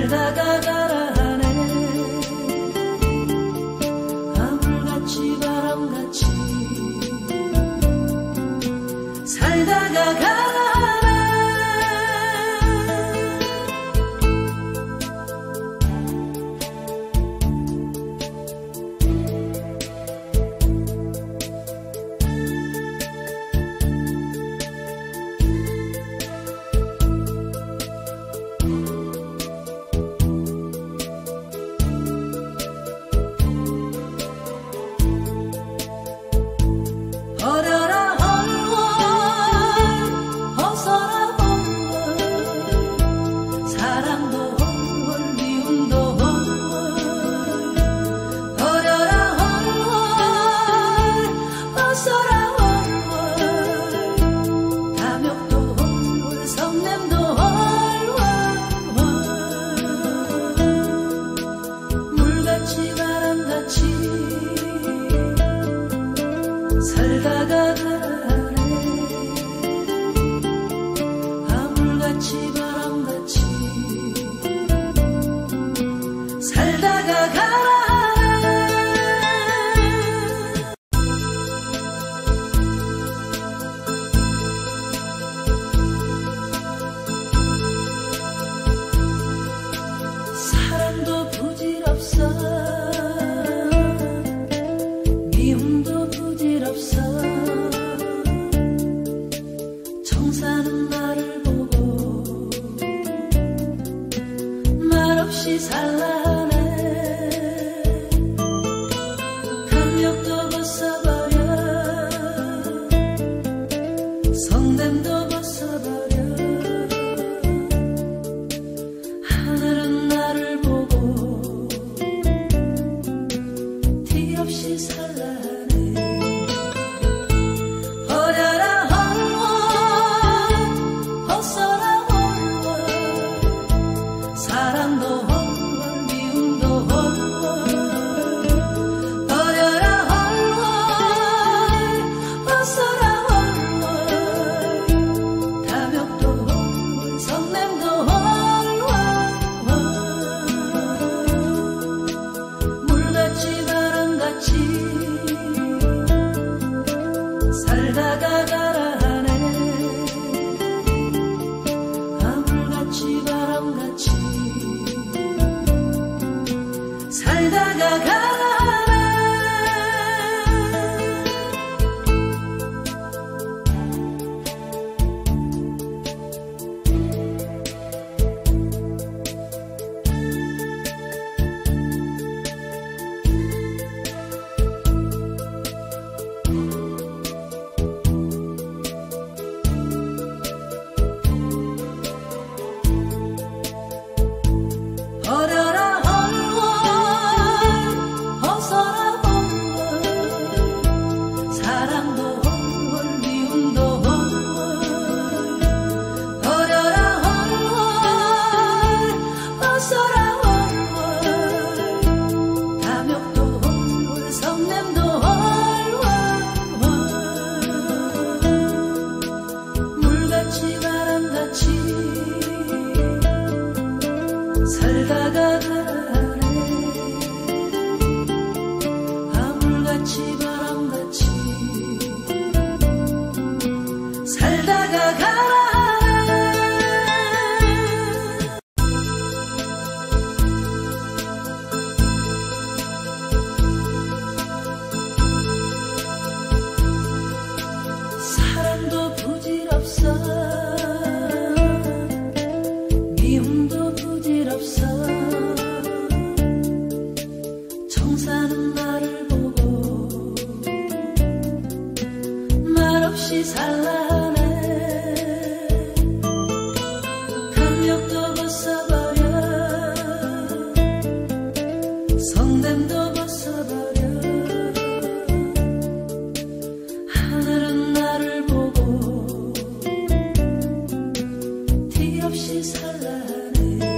살다가 가라하네. 하늘같이 바람같이 살다가 가라하네. 어려라 헐월 어서라 헐월 사랑도 헐월 미움도 헐월 어려라 헐월 어서라 헐월 담역도 헐월 성냄도 헐월 물같이 바람같이 살다가 가라하네. 하물같이 바람같이 살다가 가라하네. 사랑도 부질없어 미움도 부질없어 정사는 나를 보고 말없이 살라네. 감력도 벗어버려 성냄도 벗어버려 하늘은 나를 보고 티 없이 살라네. 어려라 헐월 어서라 헐월 사랑도 헐월 미움도 헐월 어려라 헐월 어서라 헐월 담역도 헐월 성냄도 헐월 물같이 바람같이 살다가 가라하네. 하물같이 바람같이 살다가 가라하네. 어려라 헐월 어서라 헐월 사랑도 헐월 미움도 헐월 어려라 헐월 어서라 헐월 담역도 헐월 성냄도 헐월 물같이 바람같이 살다가 가라하네. 하물같이 바람같이 살다가 가라하네. 사랑도 부질없어 미움도 부질없어 정사는 나를 보고 말없이 살라네. 감력도 벗어버려 성냄도 벗어버려 하늘은 나를 보고 티 없이 살라네.